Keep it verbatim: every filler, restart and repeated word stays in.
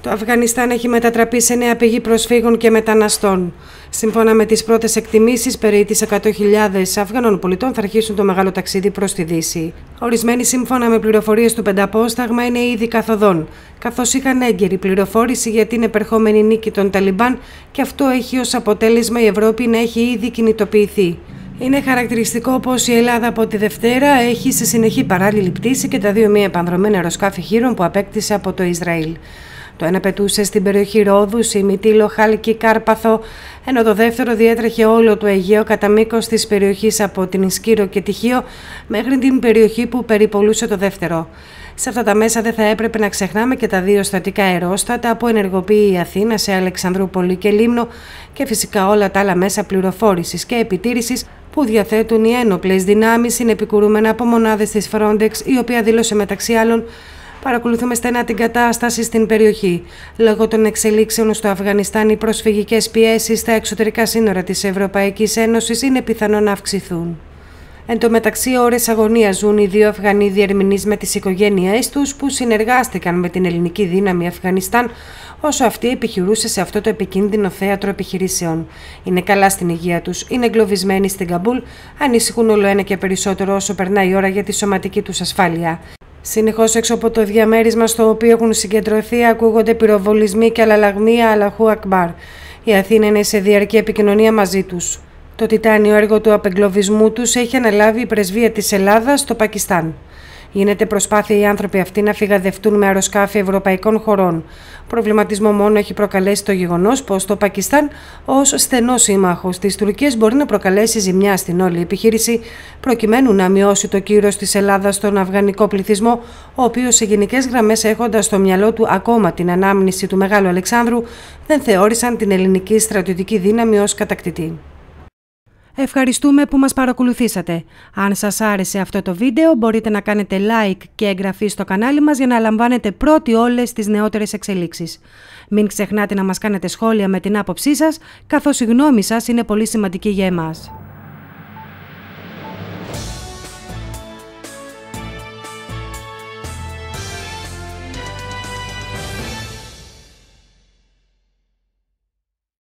Το Αφγανιστάν έχει μετατραπεί σε νέα πηγή προσφύγων και μεταναστών. Σύμφωνα με τις πρώτες εκτιμήσεις, περί τις εκατό χιλιάδες Αφγανών πολιτών θα αρχίσουν το μεγάλο ταξίδι προς τη Δύση. Ορισμένοι, σύμφωνα με πληροφορίες του Πενταπόσταγμα, είναι ήδη καθοδόν, καθώς είχαν έγκαιρη πληροφόρηση για την επερχόμενη νίκη των Ταλιμπάν και αυτό έχει ως αποτέλεσμα η Ευρώπη να έχει ήδη κινητοποιηθεί. Είναι χαρακτηριστικό πως η Ελλάδα από τη Δευτέρα έχει σε συνεχή παράλληλη πτήση και τα δύο μη επανδρωμένα αεροσκάφη Χείρων που απέκτησε από το Ισραήλ. Το ένα πετούσε στην περιοχή Ρόδου, Μυτήλο, Χάλκη, Κάρπαθο, ενώ το δεύτερο διέτρεχε όλο το Αιγαίο κατά μήκος της περιοχής από την Σκύρο και Τυχείο μέχρι την περιοχή που περιπολούσε το δεύτερο. Σε αυτά τα μέσα δεν θα έπρεπε να ξεχνάμε και τα δύο στατικά αερόστατα που ενεργοποιεί η Αθήνα σε Αλεξανδρούπολη και Λίμνο και φυσικά όλα τα άλλα μέσα πληροφόρησης και επιτήρησης που διαθέτουν οι ένοπλες δυνάμεις συνεπικουρούμενα από μονάδες της Frontex, η οποία δήλωσε μεταξύ άλλων: «Παρακολουθούμε στενά την κατάσταση στην περιοχή. Λόγω των εξελίξεων στο Αφγανιστάν, οι προσφυγικές πιέσεις στα εξωτερικά σύνορα της Ευρωπαϊκής Ένωσης είναι πιθανό να αυξηθούν». Εν τω μεταξύ, ώρες αγωνίας ζουν οι δύο Αφγανοί διερμηνείς με τις οικογένειές τους που συνεργάστηκαν με την ελληνική δύναμη Αφγανιστάν όσο αυτή επιχειρούσε σε αυτό το επικίνδυνο θέατρο επιχειρήσεων. Είναι καλά στην υγεία τους, είναι εγκλωβισμένοι στην Καμπούλ, ανησυχούν όλο ένα και περισσότερο όσο περνάει η ώρα για τη σωματική τους ασφάλεια. Συνεχώς έξω από το διαμέρισμα στο οποίο έχουν συγκεντρωθεί ακούγονται πυροβολισμοί και αλλαλαγμοί Αλλάχου Ακμπάρ. Η Αθήνα είναι σε διαρκή επικοινωνία μαζί τους. Το τιτάνιο έργο του απεγκλωβισμού τους έχει αναλάβει η πρεσβεία της Ελλάδας στο Πακιστάν. Γίνεται προσπάθεια οι άνθρωποι αυτοί να φυγαδευτούν με αεροσκάφη ευρωπαϊκών χωρών. Προβληματισμό μόνο έχει προκαλέσει το γεγονός πως το Πακιστάν, ως στενός σύμμαχος της Τουρκίας, μπορεί να προκαλέσει ζημιά στην όλη επιχείρηση, προκειμένου να μειώσει το κύρος της Ελλάδας στον αφγανικό πληθυσμό, ο οποίος σε γενικές γραμμές, έχοντας στο μυαλό του ακόμα την ανάμνηση του Μεγάλου Αλεξάνδρου, δεν θεώρησαν την ελληνική στρατιωτική δύναμη ως κατακτητή. Ευχαριστούμε που μας παρακολουθήσατε. Αν σας άρεσε αυτό το βίντεο, μπορείτε να κάνετε like και εγγραφή στο κανάλι μας για να λαμβάνετε πρώτοι όλες τις νεότερες εξελίξεις. Μην ξεχνάτε να μας κάνετε σχόλια με την άποψή σας, καθώς η γνώμη σας είναι πολύ σημαντική για εμάς.